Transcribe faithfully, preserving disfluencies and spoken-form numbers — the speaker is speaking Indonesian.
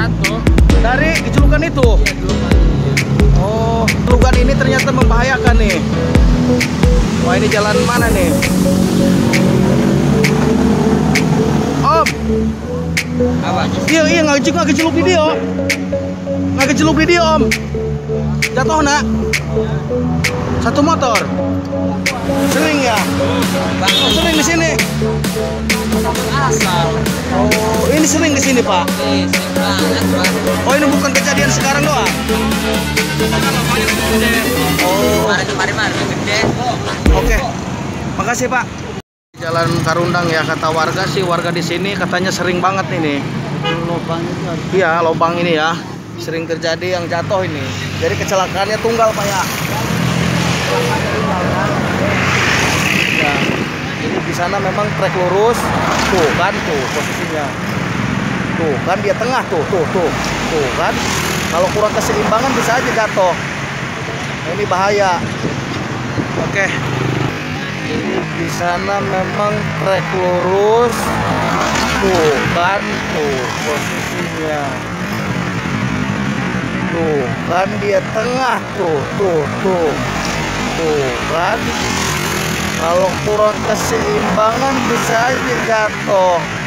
jatuh. Dari gejulukan itu? Iya, dulu kan. Oh, gejulukan ini ternyata membahayakan nih. Wah, ini jalan mana nih? Om! Apa? Iya, iya, nggak nggak keceluk video. Nggak keceluk video, Om. Jatuh, nak? Satu motor. Sering ya? Oh, sering di sini. Asal. Oh, ini sering di sini, Pak. Eh, sering banget, Pak. Oh, ini bukan kejadian sekarang doang. Oh, Kemarin-kemarin gede. oke. Makasih, Pak. Jalan Karundang ya, kata warga sih, warga di sini katanya sering banget ini. Lubang itu harus. Iya, lubang ini ya. Sering terjadi yang jatuh ini. Jadi kecelakaannya tunggal, Pak ya. Ya, ini di sana memang trek lurus. Tuh kan, tuh posisinya. Tuh kan dia tengah tuh, tuh, tuh. Tuh kan. Kalau kurang keseimbangan bisa aja jatuh. Nah, ini bahaya. Oke. Ini di sana memang trek lurus. Tuh kan, tuh posisinya. Tuh kan dia tengah tuh, tuh, tuh. Tuh kan. Kalau kurang keseimbangan bisa aja jatuh.